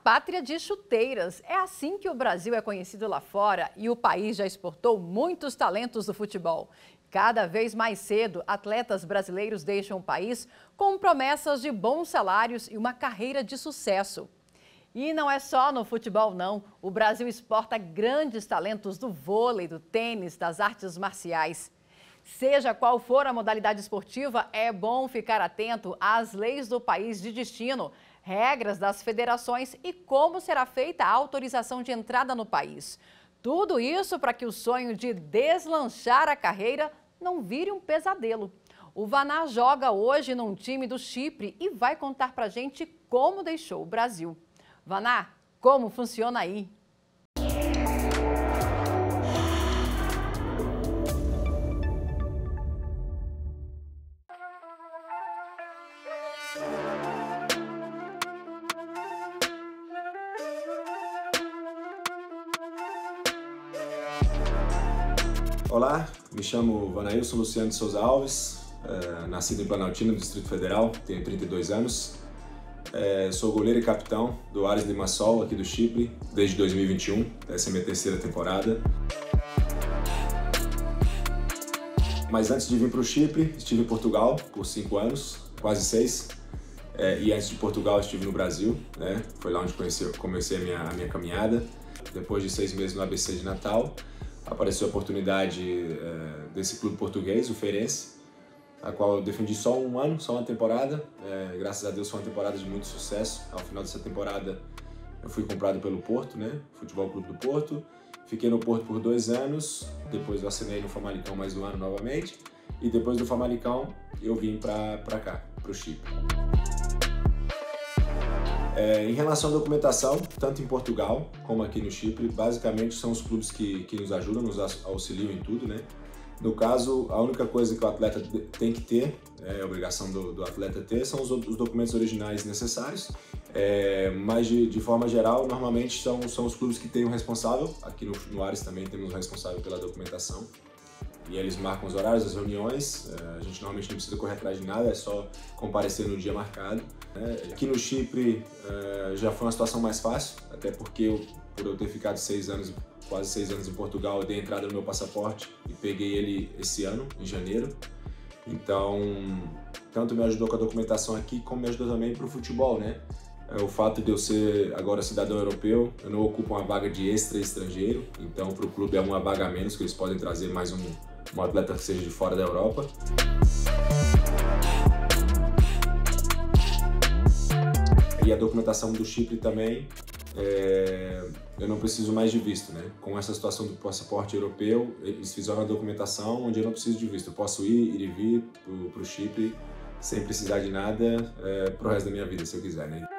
pátria de chuteiras. É assim que o Brasil é conhecido lá fora e o país já exportou muitos talentos do futebol. Cada vez mais cedo, atletas brasileiros deixam o país com promessas de bons salários e uma carreira de sucesso. E não é só no futebol, não. O Brasil exporta grandes talentos do vôlei, do tênis, das artes marciais. Seja qual for a modalidade esportiva, é bom ficar atento às leis do país de destino, regras das federações e como será feita a autorização de entrada no país. Tudo isso para que o sonho de deslanchar a carreira não vire um pesadelo. O Vanar joga hoje num time do Chipre e vai contar pra gente como deixou o Brasil. Vanar, como funciona aí? Olá, me chamo Vanailson Luciano de Souza Alves, nascido em Planaltina, no Distrito Federal, tenho 32 anos. Sou goleiro e capitão do Ares Limassol, aqui do Chipre, desde 2021, essa é a minha terceira temporada. Mas antes de vir para o Chipre, estive em Portugal por 5 anos, quase 6. E antes de Portugal estive no Brasil, né? Foi lá onde comecei a minha caminhada. Depois de 6 meses no ABC de Natal, apareceu a oportunidade desse clube português, o Feirense, a qual eu defendi só um ano, só uma temporada. Graças a Deus foi uma temporada de muito sucesso. Ao final dessa temporada eu fui comprado pelo Porto, né? Futebol Clube do Porto. Fiquei no Porto por 2 anos, depois eu assinei no Famalicão mais um ano novamente. E depois do Famalicão eu vim para cá, para o Chipre. Em relação à documentação, tanto em Portugal como aqui no Chipre, basicamente são os clubes que nos ajudam, nos auxiliam em tudo, né? No caso, a única coisa que o atleta tem que ter, é a obrigação do atleta ter, são os documentos originais necessários, mas de forma geral, normalmente são os clubes que têm um responsável. Aqui no Ares também temos um responsável pela documentação. E eles marcam os horários, as reuniões, a gente normalmente não precisa correr atrás de nada, é só comparecer no dia marcado. Aqui no Chipre já foi uma situação mais fácil, até porque por eu ter ficado quase 6 anos em Portugal, eu dei entrada no meu passaporte e peguei ele esse ano, em janeiro. Então, tanto me ajudou com a documentação aqui, como me ajudou também para o futebol, né? O fato de eu ser agora cidadão europeu, eu não ocupo uma vaga de extra estrangeiro, então para o clube é uma vaga a menos, que eles podem trazer mais um atleta que seja de fora da Europa. E a documentação do Chipre também, eu não preciso mais de visto, né? Com essa situação do passaporte europeu, eles fizeram a documentação onde eu não preciso de visto. Eu posso ir e vir para o Chipre sem precisar de nada pro resto da minha vida, se eu quiser, né?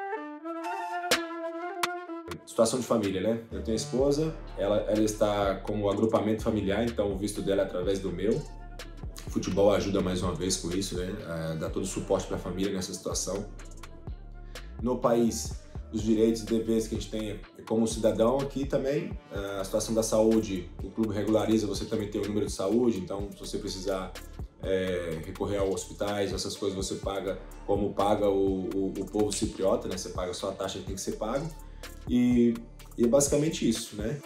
Situação de família, né? Eu tenho esposa, ela está como agrupamento familiar, então o visto dela é através do meu. O futebol ajuda mais uma vez com isso, né? Dá todo o suporte para a família nessa situação. No país, os direitos e deveres que a gente tem como cidadão aqui também, a situação da saúde, o clube regulariza, você também tem o número de saúde, então se você precisar recorrer aos hospitais, essas coisas você paga como paga o povo cipriota, né? Você paga só a taxa que tem que ser pago. E é basicamente isso, né?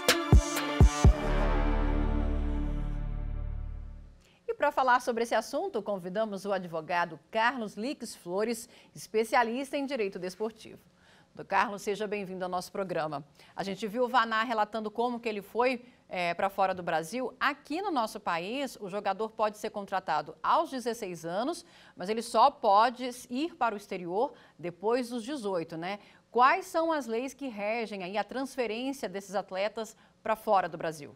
E para falar sobre esse assunto, convidamos o advogado Carlos Lix Flores, especialista em direito desportivo. Doutor Carlos, seja bem-vindo ao nosso programa. A gente viu o Vanar relatando como que ele foi para fora do Brasil. Aqui no nosso país, o jogador pode ser contratado aos 16 anos, mas ele só pode ir para o exterior depois dos 18, né? Quais são as leis que regem aí a transferência desses atletas para fora do Brasil?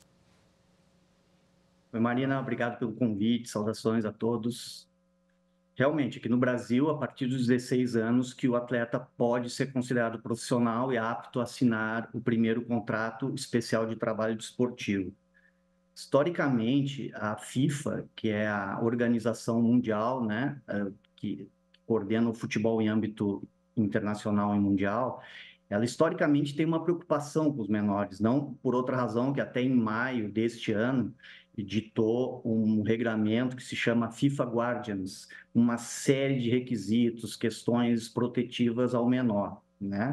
Oi, Marina, obrigado pelo convite, saudações a todos. Realmente, aqui no Brasil, a partir dos 16 anos, que o atleta pode ser considerado profissional e apto a assinar o primeiro contrato especial de trabalho desportivo. Historicamente, a FIFA, que é a organização mundial, né, que coordena o futebol em âmbito internacional e mundial, ela historicamente tem uma preocupação com os menores, não por outra razão que até em maio deste ano editou um regramento que se chama FIFA Guardians, uma série de requisitos, questões protetivas ao menor, né?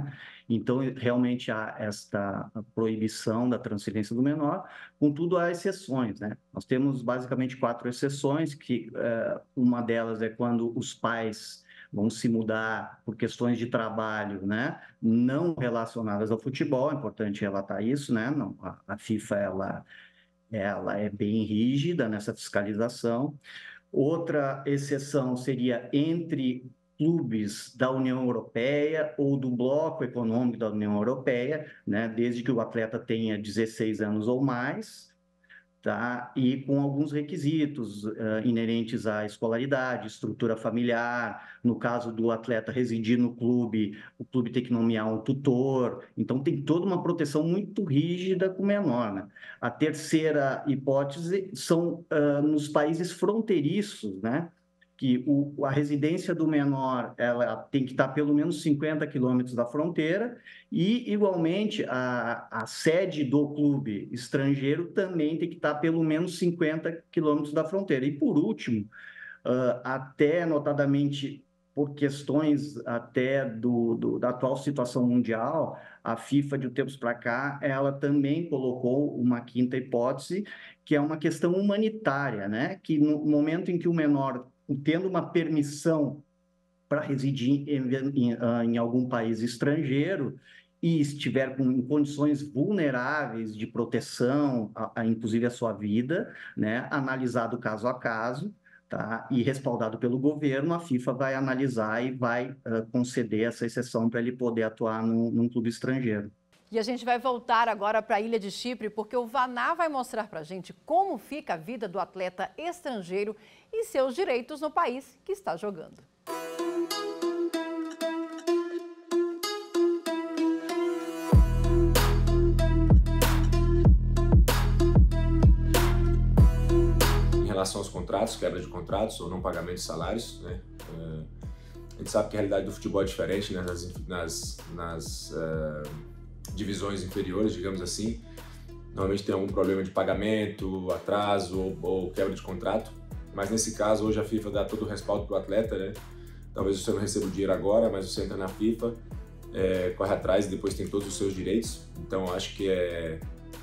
Então, realmente há esta proibição da transferência do menor, contudo, há exceções, né? Nós temos basicamente 4 exceções, que uma delas é quando os pais vão se mudar por questões de trabalho, né? Não relacionadas ao futebol, é importante relatar isso, né? Não, a FIFA, ela é bem rígida nessa fiscalização. Outra exceção seria entre clubes da União Europeia ou do bloco econômico da União Europeia, né, desde que o atleta tenha 16 anos ou mais, tá? E com alguns requisitos inerentes à escolaridade, estrutura familiar. No caso do atleta residir no clube, o clube tem que nomear um tutor. Então, tem toda uma proteção muito rígida com o menor, né? A terceira hipótese são nos países fronteiriços, né? Que a residência do menor ela tem que estar pelo menos 50 quilômetros da fronteira e, igualmente, a sede do clube estrangeiro também tem que estar pelo menos 50 quilômetros da fronteira. E, por último, até notadamente por questões até da atual situação mundial, a FIFA, de tempos para cá, ela também colocou uma quinta hipótese, que é uma questão humanitária, né? Que no momento em que o menor, tendo uma permissão para residir em algum país estrangeiro e estiver em condições vulneráveis de proteção, inclusive a sua vida, né? Analisado caso a caso, tá? E respaldado pelo governo, a FIFA vai analisar e vai conceder essa exceção para ele poder atuar num clube estrangeiro. E a gente vai voltar agora para a Ilha de Chipre, porque o Vaná vai mostrar para a gente como fica a vida do atleta estrangeiro e seus direitos no país que está jogando. Em relação aos contratos, quebra de contratos ou não pagamento de salários, né? A gente sabe que a realidade do futebol é diferente, né? nas divisões inferiores, digamos assim. Normalmente tem algum problema de pagamento, atraso ou quebra de contrato, mas nesse caso hoje a FIFA dá todo o respaldo para o atleta, né? Talvez você não receba o dinheiro agora, mas você entra na FIFA, corre atrás e depois tem todos os seus direitos. Então acho que é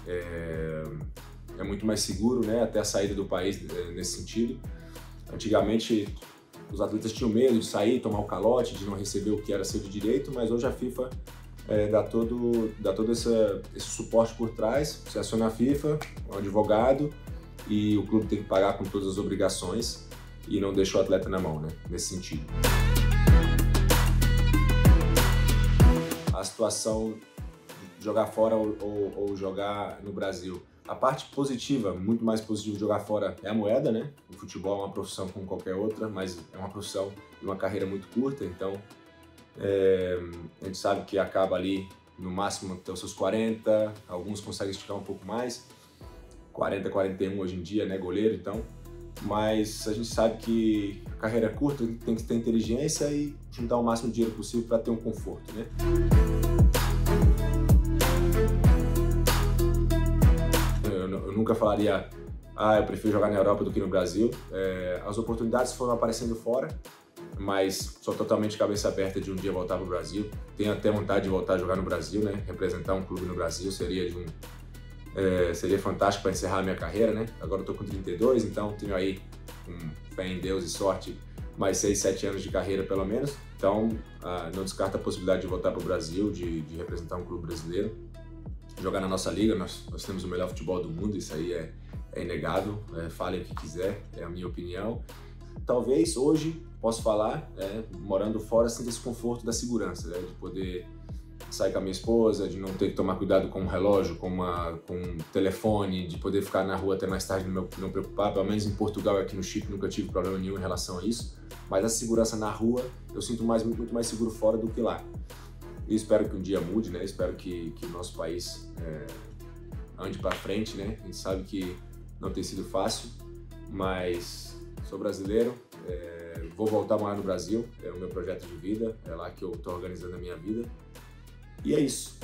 muito mais seguro, né? Até a saída do país nesse sentido. Antigamente os atletas tinham medo de sair, tomar o calote, de não receber o que era seu de direito, mas hoje a FIFA dá todo esse suporte por trás. Você aciona a FIFA, um advogado, e o clube tem que pagar com todas as obrigações e não deixa o atleta na mão, né? Nesse sentido. A situação de jogar fora ou jogar no Brasil. A parte positiva, muito mais positiva de jogar fora é a moeda, né? O futebol é uma profissão como qualquer outra, mas é uma profissão e uma carreira muito curta, então a gente sabe que acaba ali no máximo até os seus 40, alguns conseguem esticar um pouco mais, 40, 41 hoje em dia, né, goleiro, então, mas a gente sabe que a carreira é curta, tem que ter inteligência e juntar o máximo de dinheiro possível para ter um conforto, né? Eu nunca falaria, eu prefiro jogar na Europa do que no Brasil. As oportunidades foram aparecendo fora, mas sou totalmente cabeça aberta de um dia voltar para o Brasil. Tenho até vontade de voltar a jogar no Brasil, né? Representar um clube no Brasil seria fantástico para encerrar a minha carreira, né? Agora eu tô com 32, então tenho aí, com fé em Deus e sorte, mais 6, 7 anos de carreira pelo menos. Então não descarto a possibilidade de voltar para o Brasil, de representar um clube brasileiro, jogar na nossa liga. Nós temos o melhor futebol do mundo, isso aí é inegável. Falem o que quiser, é a minha opinião. Talvez hoje, posso falar, morando fora, sinta esse conforto da segurança, né? De poder sair com a minha esposa, de não ter que tomar cuidado com o relógio, com o telefone, de poder ficar na rua até mais tarde, não preocupar. Pelo menos em Portugal e aqui no Chipre nunca tive problema nenhum em relação a isso. Mas a segurança na rua, eu sinto muito mais seguro fora do que lá. E espero que um dia mude, né? Espero que o nosso país ande para frente, né? A gente sabe que não tem sido fácil, mas sou brasileiro, vou voltar a morar no Brasil, é o meu projeto de vida, é lá que eu estou organizando a minha vida. E é isso.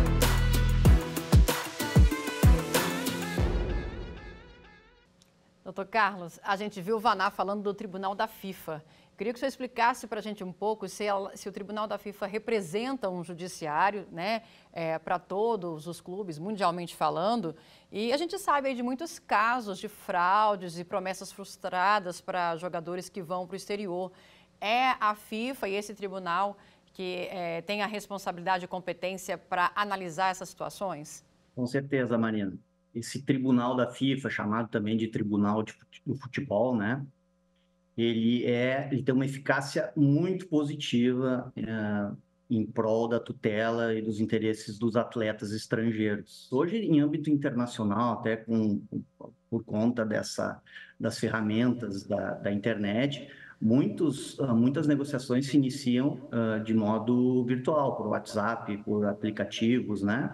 Dr. Doutor Carlos, a gente viu o Vanar falando do Tribunal da FIFA. Queria que o senhor explicasse para a gente um pouco se o Tribunal da FIFA representa um judiciário, né, para todos os clubes, mundialmente falando. E a gente sabe aí de muitos casos de fraudes e promessas frustradas para jogadores que vão para o exterior. É a FIFA e esse tribunal que tem a responsabilidade e competência para analisar essas situações? Com certeza, Marina. Esse tribunal da FIFA, chamado também de Tribunal do Futebol, né? Ele tem uma eficácia muito positiva em prol da tutela e dos interesses dos atletas estrangeiros. Hoje, em âmbito internacional, até por conta das ferramentas da internet, muitas negociações se iniciam de modo virtual, por WhatsApp, por aplicativos, né?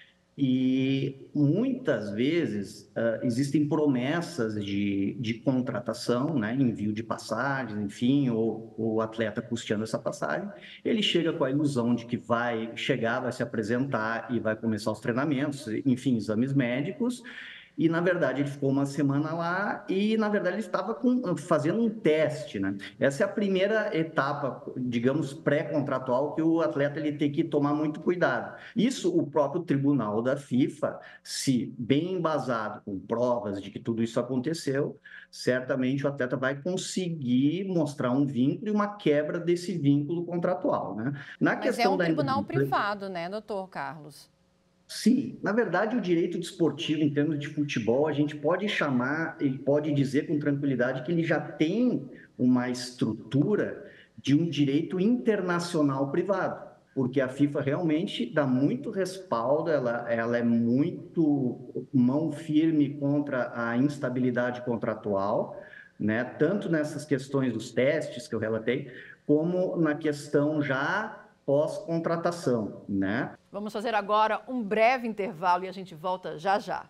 E muitas vezes existem promessas de contratação, né, envio de passagens, enfim, ou o atleta custeando essa passagem. Ele chega com a ilusão de que vai chegar, vai se apresentar e vai começar os treinamentos, enfim, exames médicos. E, na verdade, ele ficou uma semana lá e, na verdade, ele estava fazendo um teste, né? Essa é a primeira etapa, digamos, pré-contratual que o atleta ele tem que tomar muito cuidado. Isso, o próprio tribunal da FIFA, se bem embasado com provas de que tudo isso aconteceu, certamente o atleta vai conseguir mostrar um vínculo e uma quebra desse vínculo contratual, né? Mas é um tribunal privado, né, doutor Carlos? Sim, na verdade, o direito desportivo, em termos de futebol, a gente pode chamar e pode dizer com tranquilidade que ele já tem uma estrutura de um direito internacional privado, porque a FIFA realmente dá muito respaldo, ela é muito mão firme contra a instabilidade contratual, né? Tanto nessas questões dos testes que eu relatei, como na questão já pós-contratação, né? Vamos fazer agora um breve intervalo e a gente volta já já.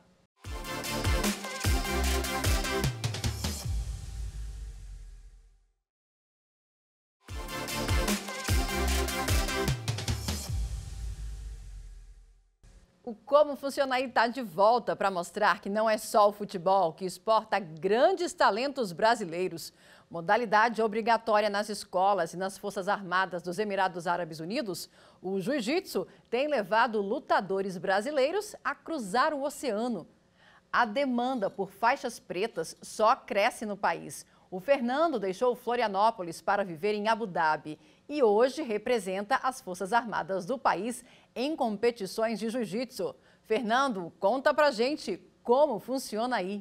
O Como Funciona Aí está de volta para mostrar que não é só o futebol que exporta grandes talentos brasileiros. Modalidade obrigatória nas escolas e nas Forças Armadas dos Emirados Árabes Unidos, o jiu-jitsu tem levado lutadores brasileiros a cruzar o oceano. A demanda por faixas pretas só cresce no país. O Fernando deixou Florianópolis para viver em Abu Dhabi e hoje representa as Forças Armadas do país em competições de jiu-jitsu. Fernando, conta pra gente como funciona aí.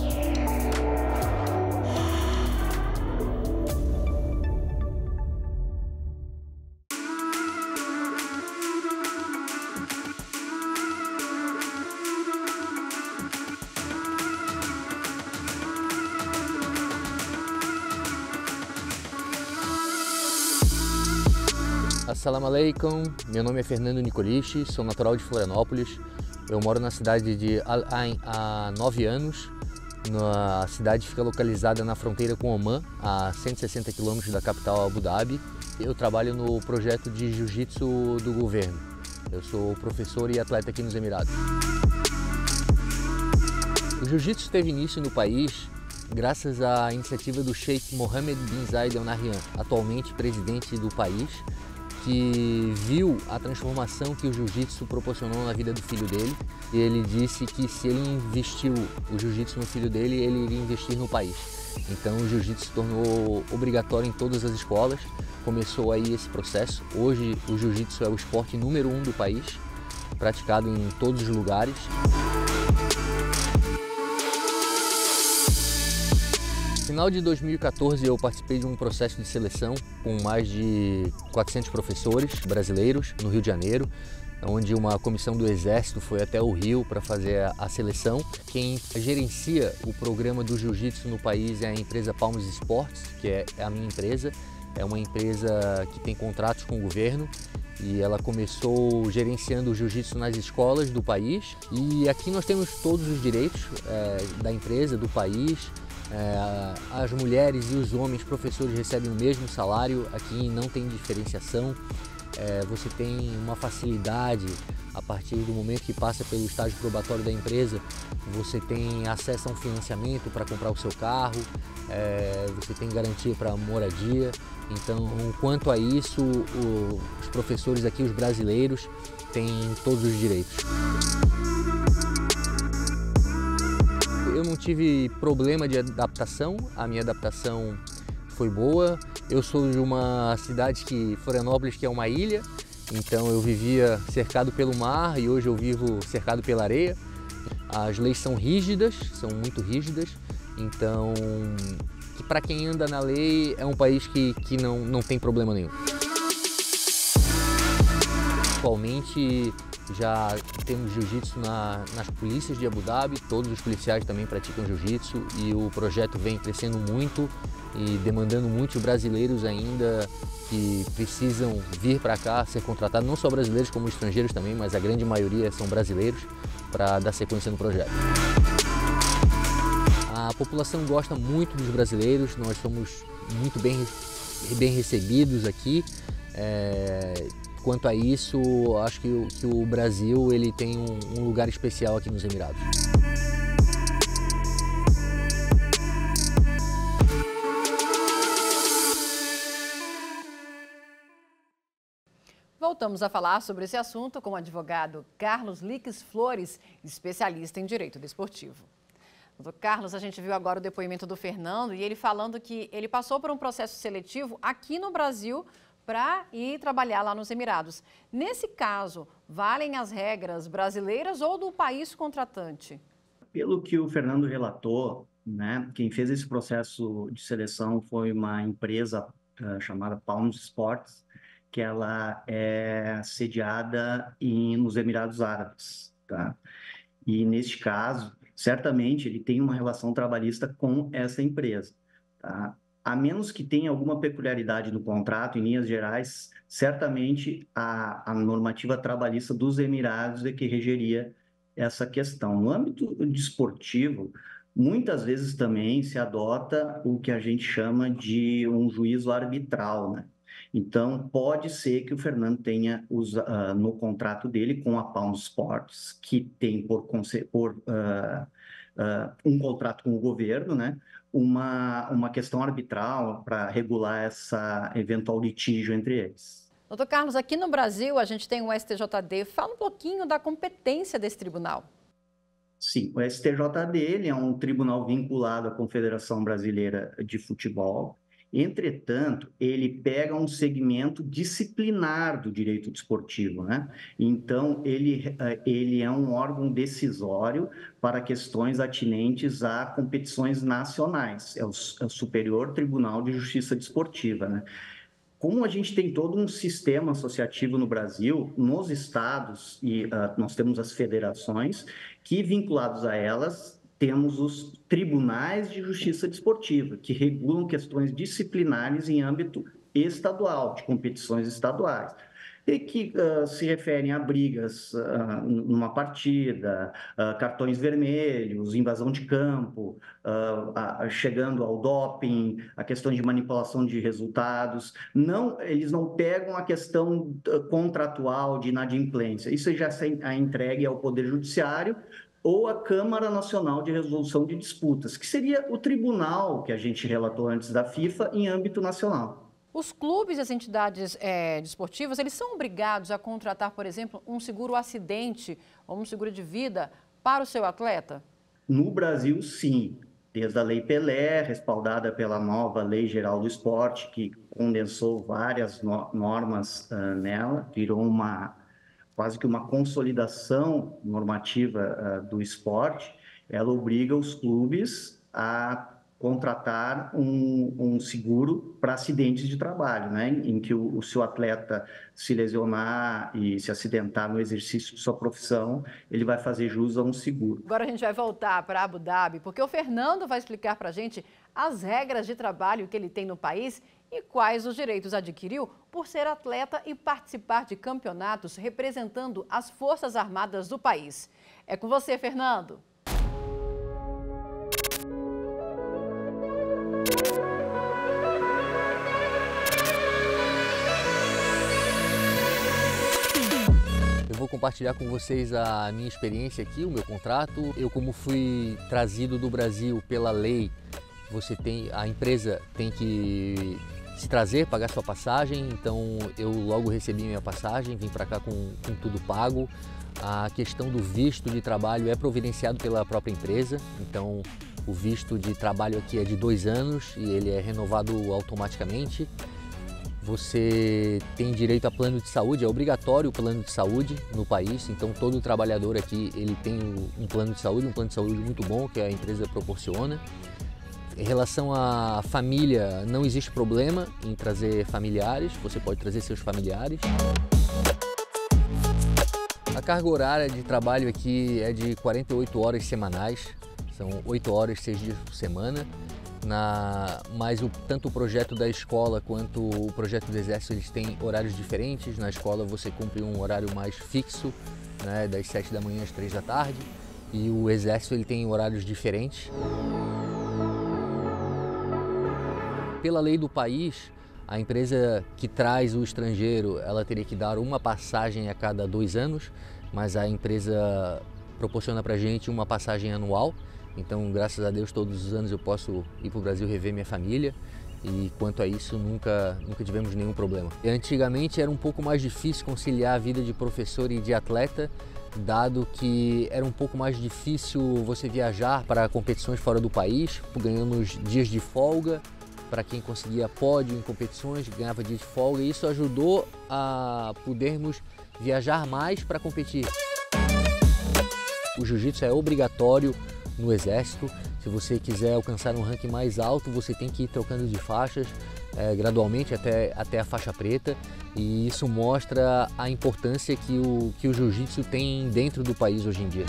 Assalamu alaikum, meu nome é Fernando Nicoliche, sou natural de Florianópolis. Eu moro na cidade de Al Ain há 9 anos. A cidade fica localizada na fronteira com Omã, a 160 quilômetros da capital Abu Dhabi. Eu trabalho no projeto de jiu-jitsu do governo. Eu sou professor e atleta aqui nos Emirados. O jiu-jitsu teve início no país graças à iniciativa do Sheikh Mohammed bin Zayed Al Nahyan, atualmente presidente do país, que viu a transformação que o jiu-jitsu proporcionou na vida do filho dele. E ele disse que se ele investiu o jiu-jitsu no filho dele, ele iria investir no país. Então o jiu-jitsu se tornou obrigatório em todas as escolas. Começou aí esse processo. Hoje o jiu-jitsu é o esporte número 1 do país, praticado em todos os lugares. No final de 2014 eu participei de um processo de seleção com mais de 400 professores brasileiros no Rio de Janeiro, onde uma comissão do Exército foi até o Rio para fazer a seleção. Quem gerencia o programa do jiu-jitsu no país é a empresa Palmas Esportes, que é a minha empresa. É uma empresa que tem contratos com o governo e ela começou gerenciando o jiu-jitsu nas escolas do país. E aqui nós temos todos os direitos da empresa, do país. As mulheres e os homens professores recebem o mesmo salário, aqui não tem diferenciação. Você tem uma facilidade A partir do momento que passa pelo estágio probatório da empresa, você tem acesso a um financiamento para comprar o seu carro, você tem garantia para moradia. Então, quanto a isso, os professores aqui, os brasileiros, têm todos os direitos. Eu não tive problema de adaptação, a minha adaptação foi boa. Eu sou de uma cidade Florianópolis, que é uma ilha, então eu vivia cercado pelo mar e hoje eu vivo cercado pela areia. As leis são rígidas, são muito rígidas, então para quem anda na lei é um país que não tem problema nenhum. Atualmente já temos jiu-jitsu nas polícias de Abu Dhabi, todos os policiais também praticam jiu-jitsu e o projeto vem crescendo muito e demandando muitos brasileiros ainda que precisam vir para cá ser contratados, não só brasileiros como estrangeiros também, mas a grande maioria são brasileiros, para dar sequência no projeto. A população gosta muito dos brasileiros, nós somos muito bem recebidos aqui. Quanto a isso, acho que o Brasil ele tem um lugar especial aqui nos Emirados. Voltamos a falar sobre esse assunto com o advogado Carlos Lix Flores, especialista em direito desportivo. Doutor Carlos, a gente viu agora o depoimento do Fernando e ele falando que ele passou por um processo seletivo aqui no Brasil para ir trabalhar lá nos Emirados. Nesse caso, valem as regras brasileiras ou do país contratante? Pelo que o Fernando relatou, né, quem fez esse processo de seleção foi uma empresa chamada Palm Sports, que ela é sediada nos Emirados Árabes, tá? E neste caso, certamente ele tem uma relação trabalhista com essa empresa, tá? A menos que tenha alguma peculiaridade no contrato, em linhas gerais, certamente a normativa trabalhista dos Emirados é que regeria essa questão. No âmbito desportivo, muitas vezes também se adota o que a gente chama de um juízo arbitral, né? Então, pode ser que o Fernando tenha no contrato dele com a Palm Sports, que tem um contrato com o governo, né? Uma questão arbitral para regular essa eventual litígio entre eles. Doutor Carlos, aqui no Brasil a gente tem o STJD. Fala um pouquinho da competência desse tribunal. Sim, o STJD ele é um tribunal vinculado à Confederação Brasileira de Futebol. Entretanto, ele pega um segmento disciplinar do direito desportivo, né? Então, ele é um órgão decisório para questões atinentes a competições nacionais. É o Superior Tribunal de Justiça Desportiva, né? Como a gente tem todo um sistema associativo no Brasil, nos estados, e nós temos as federações, que vinculados a elas, temos os tribunais de justiça desportiva, que regulam questões disciplinares em âmbito estadual, de competições estaduais, e que se referem a brigas numa partida, cartões vermelhos, invasão de campo, chegando ao doping, a questão de manipulação de resultados. Eles não pegam a questão contratual de inadimplência. Isso já é entregue ao Poder Judiciário, ou a Câmara Nacional de Resolução de Disputas, que seria o tribunal que a gente relatou antes da FIFA em âmbito nacional. Os clubes e as entidades desportivas, eles são obrigados a contratar, por exemplo, um seguro acidente ou um seguro de vida para o seu atleta? No Brasil, sim. Desde a Lei Pelé, respaldada pela nova Lei Geral do Esporte, que condensou várias normas nela, virou quase que uma consolidação normativa do esporte. Ela obriga os clubes a contratar um seguro para acidentes de trabalho, né? Em que o seu atleta se lesionar e se acidentar no exercício de sua profissão, ele vai fazer jus a um seguro. Agora a gente vai voltar para Abu Dhabi, porque o Fernando vai explicar para a gente as regras de trabalho que ele tem no país e quais os direitos adquiriu por ser atleta e participar de campeonatos representando as Forças Armadas do país. É com você, Fernando. Eu vou compartilhar com vocês a minha experiência aqui, o meu contrato. Eu, como fui trazido do Brasil pela lei, a empresa tem que se trazer, pagar sua passagem, então eu logo recebi minha passagem, vim para cá com tudo pago. A questão do visto de trabalho é providenciado pela própria empresa, então o visto de trabalho aqui é de 2 anos e ele é renovado automaticamente. Você tem direito a plano de saúde, é obrigatório o plano de saúde no país, então todo trabalhador aqui ele tem um plano de saúde muito bom que a empresa proporciona. Em relação à família, não existe problema em trazer familiares, você pode trazer seus familiares. A carga horária de trabalho aqui é de 48 horas semanais, são 8 horas, 6 dias por semana. Mas tanto o projeto da escola quanto o projeto do Exército eles têm horários diferentes. Na escola você cumpre um horário mais fixo, né, das 7 da manhã às 3 da tarde, e o Exército ele tem horários diferentes. Pela lei do país, a empresa que traz o estrangeiro, ela teria que dar uma passagem a cada 2 anos, mas a empresa proporciona para a gente uma passagem anual. Então, graças a Deus, todos os anos eu posso ir para o Brasil rever minha família e quanto a isso nunca tivemos nenhum problema. Antigamente era um pouco mais difícil conciliar a vida de professor e de atleta, dado que era um pouco mais difícil você viajar para competições fora do país. Ganhamos dias de folga, para quem conseguia pódio em competições, ganhava dias de folga, e isso ajudou a podermos viajar mais para competir. O jiu-jitsu é obrigatório no Exército. Se você quiser alcançar um ranking mais alto, você tem que ir trocando de faixas gradualmente até a faixa preta, e isso mostra a importância que o jiu-jitsu tem dentro do país hoje em dia.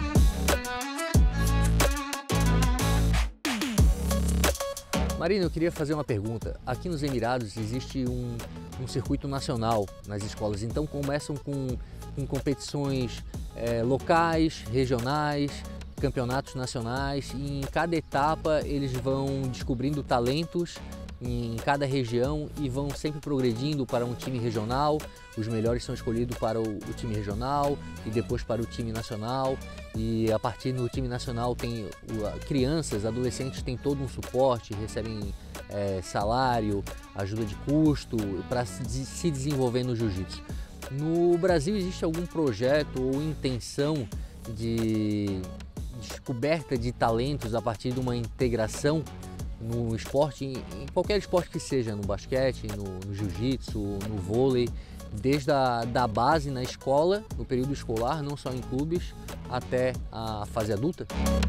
Marina, eu queria fazer uma pergunta. Aqui nos Emirados existe um circuito nacional nas escolas, então começam com competições locais, regionais, campeonatos nacionais, e em cada etapa eles vão descobrindo talentos em cada região e vão sempre progredindo para um time regional. Os melhores são escolhidos para o time regional e depois para o time nacional, e a partir do time nacional tem crianças, adolescentes têm todo um suporte, recebem salário, ajuda de custo para se desenvolver no jiu-jitsu. No Brasil existe algum projeto ou intenção de descoberta de talentos a partir de uma integração no esporte, em qualquer esporte que seja, no basquete, no jiu-jitsu, no vôlei, desde da base na escola, no período escolar, não só em clubes, até a fase adulta?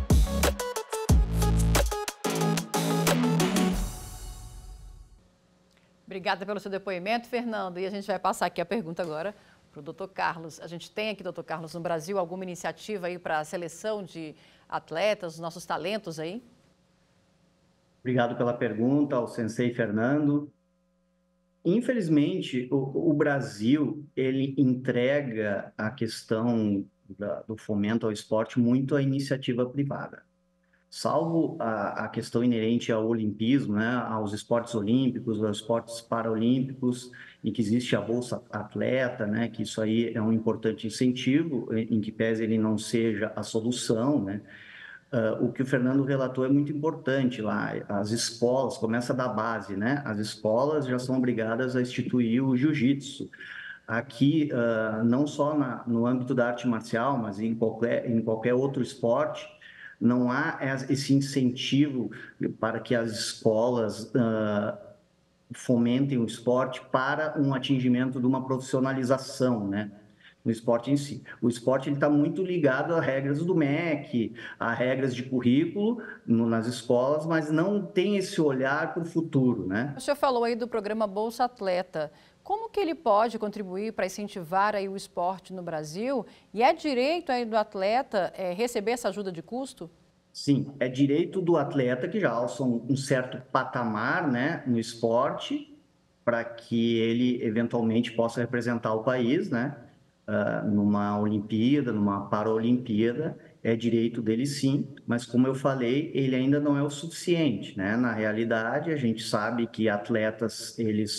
Obrigada pelo seu depoimento, Fernando. E a gente vai passar aqui a pergunta agora para o Dr. Carlos. A gente tem aqui, Dr. Carlos, no Brasil, alguma iniciativa aí para a seleção de atletas, nossos talentos aí? Obrigado pela pergunta ao Sensei Fernando. Infelizmente, o Brasil, ele entrega a questão do fomento ao esporte muito à iniciativa privada. Salvo a questão inerente ao olimpismo, né, aos esportes olímpicos, aos esportes paraolímpicos, em que existe a Bolsa Atleta, né, que isso aí é um importante incentivo, em que pese ele não seja a solução, né. O que o Fernando relatou é muito importante lá. As escolas, começa da base, né? As escolas já são obrigadas a instituir o jiu-jitsu. Aqui, não só no âmbito da arte marcial, mas em qualquer outro esporte, não há esse incentivo para que as escolas fomentem o esporte para um atingimento de uma profissionalização, né? No esporte em si. O esporte está muito ligado a regras do MEC, a regras de currículo nas escolas, mas não tem esse olhar para o futuro, né? O senhor falou aí do programa Bolsa Atleta. Como que ele pode contribuir para incentivar aí o esporte no Brasil? E é direito aí do atleta receber essa ajuda de custo? Sim, é direito do atleta que já alça um certo patamar, né, no esporte, para que ele eventualmente possa representar o país, né? Numa Olimpíada, numa Paralimpíada, é direito dele sim, mas como eu falei, ele ainda não é o suficiente, né? Na realidade, a gente sabe que atletas, eles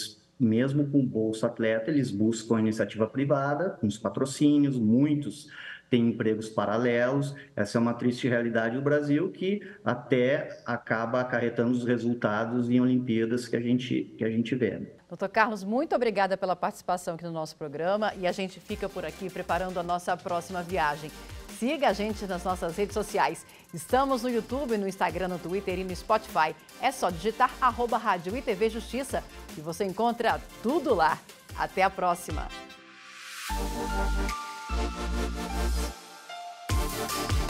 mesmo com o Bolsa Atleta, eles buscam a iniciativa privada, com os patrocínios, muitos têm empregos paralelos. Essa é uma triste realidade do Brasil, que até acaba acarretando os resultados em Olimpíadas que a gente vê. Doutor Carlos, muito obrigada pela participação aqui no nosso programa e a gente fica por aqui preparando a nossa próxima viagem. Siga a gente nas nossas redes sociais. Estamos no YouTube, no Instagram, no Twitter e no Spotify. É só digitar @Rádio ITV Justiça e você encontra tudo lá. Até a próxima!